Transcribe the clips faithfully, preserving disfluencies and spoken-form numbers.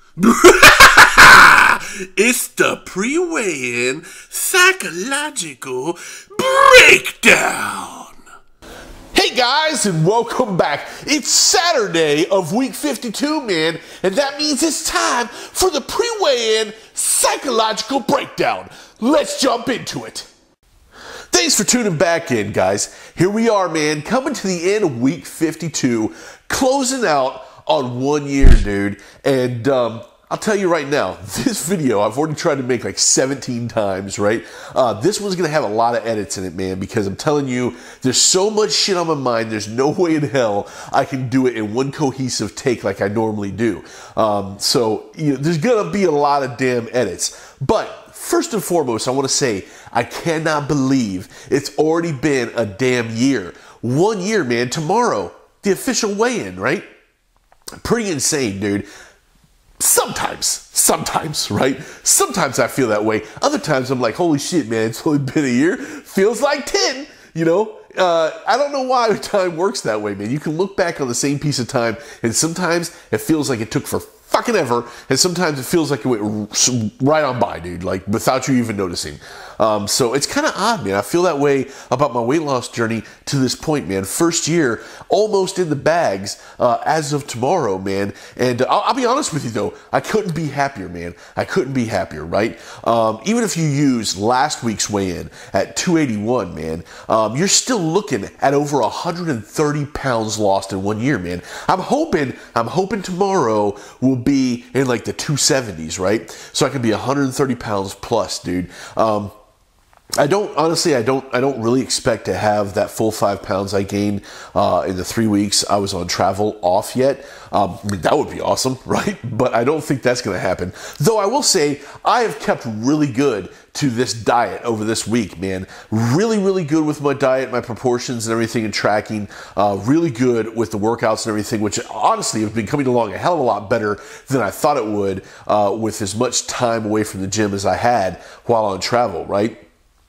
It's the pre-weigh-in psychological breakdown. Hey guys, and welcome back. It's Saturday of week fifty-two, man, and that means it's time for the pre-weigh-in psychological breakdown. Let's jump into it. Thanks for tuning back in, guys. Here we are, man, coming to the end of week fifty-two, closing out on one year, dude. And um, I'll tell you right now, this video I've already tried to make like seventeen times, right? Uh, this one's gonna have a lot of edits in it, man, because I'm telling you, there's so much shit on my mind, there's no way in hell I can do it in one cohesive take like I normally do. Um, so, you know, there's gonna be a lot of damn edits. But first and foremost, I wanna say, I cannot believe it's already been a damn year. One year, man, tomorrow, the official weigh-in, right? Pretty insane, dude. Sometimes, sometimes, right? Sometimes I feel that way. Other times I'm like, holy shit, man, it's only been a year. Feels like ten, you know? Uh, I don't know why time works that way, man. You can look back on the same piece of time, and sometimes it feels like it took for fucking ever, and sometimes it feels like it went right on by, dude, like without you even noticing. Um, so it's kind of odd, man. I feel that way about my weight loss journey to this point, man. First year, almost in the bags uh, as of tomorrow, man. And I'll, I'll be honest with you, though, I couldn't be happier, man. I couldn't be happier, right? Um, even if you use last week's weigh-in at two eighty-one, man, um, you're still looking at over one hundred thirty pounds lost in one year, man. I'm hoping, I'm hoping tomorrow will be in like the two seventies, right? So I can be one hundred thirty pounds plus, dude. Um, I don't, honestly, I don't, I don't really expect to have that full five pounds I gained uh, in the three weeks I was on travel off yet. Um, I mean, that would be awesome, right? But I don't think that's going to happen. Though I will say, I have kept really good to this diet over this week, man. Really, really good with my diet, my proportions and everything and tracking. Uh, really good with the workouts and everything, which honestly have been coming along a hell of a lot better than I thought it would uh, with as much time away from the gym as I had while on travel, right?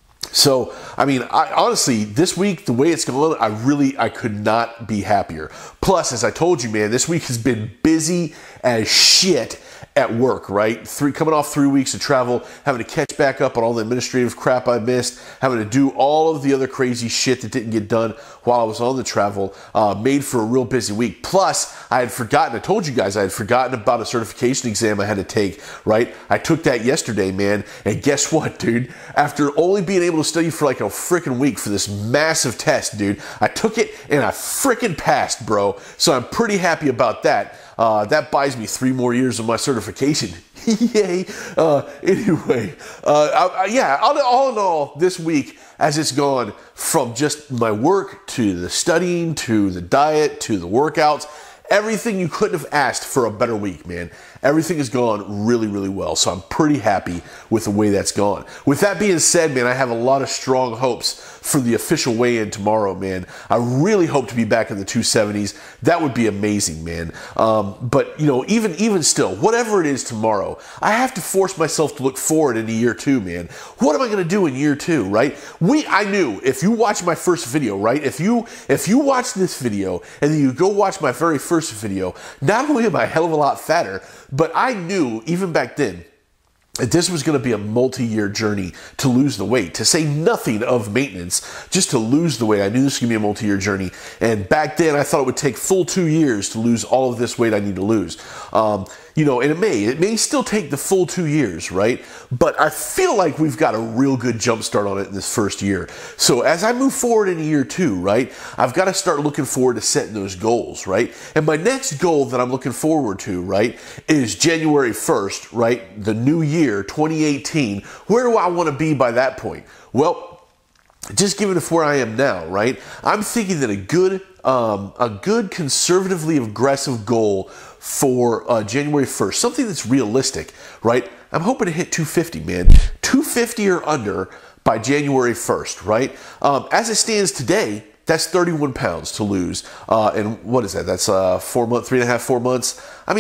So, I mean, I, honestly, this week, the way it's going, I really, I could not be happier. Plus, as I told you, man, this week has been busy as shit at work, right? Three, coming off three weeks of travel, having to catch back up on all the administrative crap I missed, having to do all of the other crazy shit that didn't get done while I was on the travel, uh, made for a real busy week. Plus, I had forgotten, I told you guys, I had forgotten about a certification exam I had to take, right? I took that yesterday, man, and guess what, dude? After only being able to study for like a freaking week for this massive test, dude, I took it and I freaking passed, bro. So I'm pretty happy about that. Uh, that buys me three more years of my certification. Yay. Uh, anyway, uh, I, I, yeah, all, all in all, this week, as it's gone from just my work to the studying to the diet to the workouts, everything you couldn't have asked for a better week, man. Everything has gone really, really well. So I'm pretty happy with the way that's gone. With that being said, man, I have a lot of strong hopes for the official weigh-in tomorrow, man. I really hope to be back in the two seventies. That would be amazing, man. Um, but, you know, even, even still, whatever it is tomorrow, I have to force myself to look forward into year two, man. What am I going to do in year two, right? We, I knew, if you watch my first video, right? If you, if you watch this video and then you go watch my very first video, not only am I a hell of a lot fatter, but I knew, even back then, that this was going to be a multi-year journey to lose the weight, to say nothing of maintenance, just to lose the weight. I knew this was going to be a multi-year journey. And back then, I thought it would take full two years to lose all of this weight I need to lose. Um, you know, and it may, it may still take the full two years, right? But I feel like we've got a real good jump start on it in this first year. So as I move forward into year two, right, I've got to start looking forward to setting those goals, right? And my next goal that I'm looking forward to, right, is January first, right, the new year, twenty eighteen. Where do I want to be by that point? Well, just given to where I am now, right, I'm thinking that a good, um, a good conservatively aggressive goal for uh, January first, something that's realistic, right? I'm hoping to hit two fifty, man. two fifty or under by January first, right? Um, as it stands today, that's thirty-one pounds to lose. Uh, and what is that? That's uh, four months, three and a half, four months. I mean,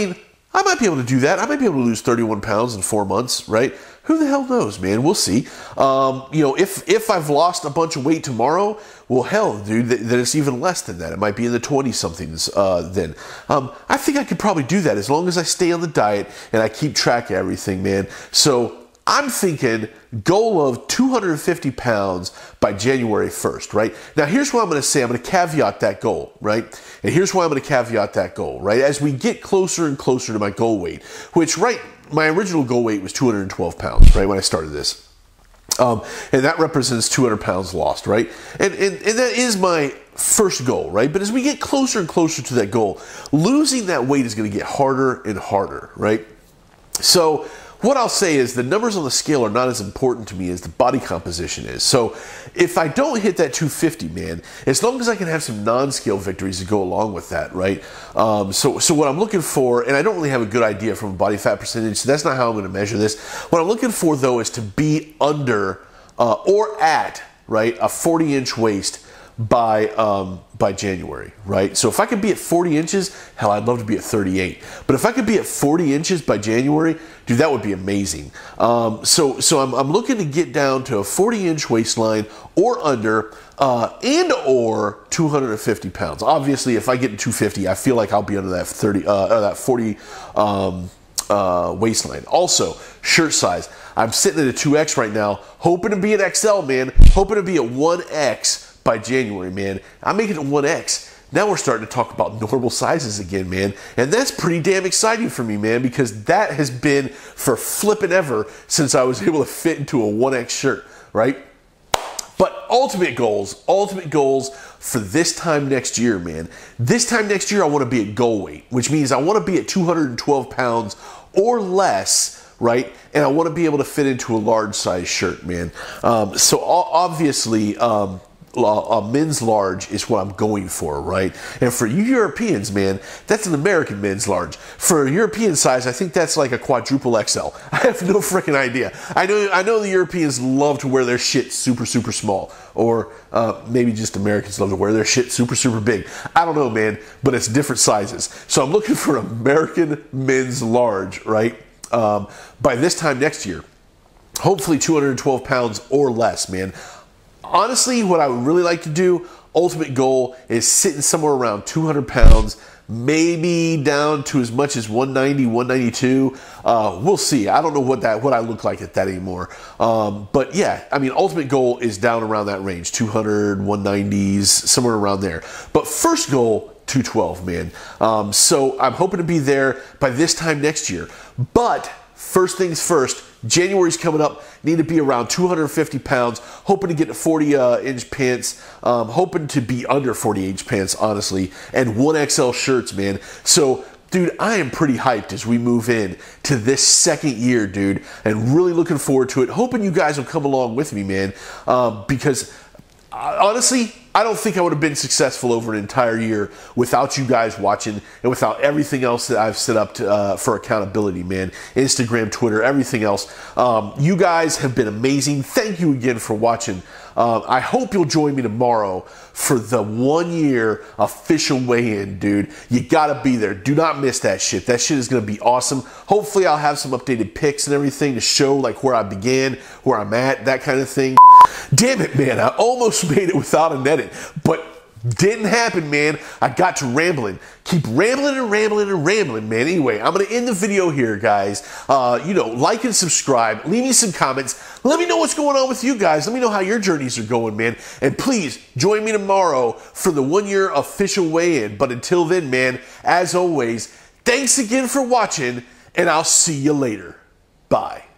I might be able to do that. I might be able to lose thirty-one pounds in four months, right? Who the hell knows, man? We'll see. Um, you know, if if I've lost a bunch of weight tomorrow, well, hell, dude, th- then it's even less than that. It might be in the twenty-somethings uh, then. Um, I think I could probably do that as long as I stay on the diet and I keep track of everything, man. So I'm thinking goal of two hundred fifty pounds by January first, right? Now, here's what I'm going to say. I'm going to caveat that goal, right? And here's why I'm going to caveat that goal, right? As we get closer and closer to my goal weight, which, right, my original goal weight was two hundred twelve pounds, right, when I started this. Um, and that represents two hundred pounds lost, right? And, and, and that is my first goal, right? But as we get closer and closer to that goal, losing that weight is going to get harder and harder, right? So what I'll say is the numbers on the scale are not as important to me as the body composition is. So if I don't hit that two fifty, man, as long as I can have some non-scale victories to go along with that, right? Um, so, so what I'm looking for, and I don't really have a good idea from a body fat percentage, so that's not how I'm going to measure this. What I'm looking for, though, is to be under uh, or at, right, a forty inch waist by um, by January, right? So if I could be at forty inches, hell, I'd love to be at thirty-eight. But if I could be at forty inches by January, dude, that would be amazing. Um, so so I'm, I'm looking to get down to a forty inch waistline or under, uh, and or two hundred fifty pounds. Obviously, if I get to two fifty, I feel like I'll be under that thirty, uh, that forty um, uh, waistline. Also, shirt size. I'm sitting at a two X right now, hoping to be an X L, man. Hoping to be a one X by January, man. I'm making it one X. Now we're starting to talk about normal sizes again, man. And that's pretty damn exciting for me, man, because that has been for flipping ever since I was able to fit into a one X shirt, right? But ultimate goals, ultimate goals for this time next year, man. This time next year, I want to be at goal weight, which means I want to be at two hundred twelve pounds or less, right? And I want to be able to fit into a large size shirt, man. Um, so obviously, um, a men's large is what I'm going for, right? And for you Europeans, man, that's an American men's large. For a European size, I think that's like a quadruple X L. I have no freaking idea. I know I know the Europeans love to wear their shit super, super small. Or uh, maybe just Americans love to wear their shit super, super big. I don't know, man, but it's different sizes. So I'm looking for American men's large, right? Um, by this time next year, hopefully two hundred twelve pounds or less, man. Honestly, what I would really like to do, ultimate goal, is sitting somewhere around two hundred pounds, maybe down to as much as one ninety, one ninety-two. Uh, we'll see. I don't know what that what I look like at that anymore. Um, but yeah, I mean, ultimate goal is down around that range, two hundred, one nineties, somewhere around there. But first goal, two twelve, man. Um, so I'm hoping to be there by this time next year. But first things first, January's coming up, need to be around two hundred fifty pounds, hoping to get to forty inch pants, um, hoping to be under forty inch pants, honestly, and one X L shirts, man. So, dude, I am pretty hyped as we move in to this second year, dude, and really looking forward to it. Hoping you guys will come along with me, man, um, because uh, honestly, I don't think I would have been successful over an entire year without you guys watching and without everything else that I've set up to, uh, for accountability, man. Instagram, Twitter, everything else. Um, you guys have been amazing. Thank you again for watching. Uh, I hope you'll join me tomorrow for the one year official weigh-in, dude. You gotta be there. Do not miss that shit. That shit is gonna be awesome. Hopefully I'll have some updated pics and everything to show like where I began, where I'm at, that kind of thing. Damn it, man. I almost made it without an edit, but didn't happen, man. I got to rambling. Keep rambling and rambling and rambling, man. Anyway, I'm going to end the video here, guys. Uh, you know, like and subscribe. Leave me some comments. Let me know what's going on with you guys. Let me know how your journeys are going, man. And please, join me tomorrow for the one-year official weigh-in. But until then, man, as always, thanks again for watching, and I'll see you later. Bye.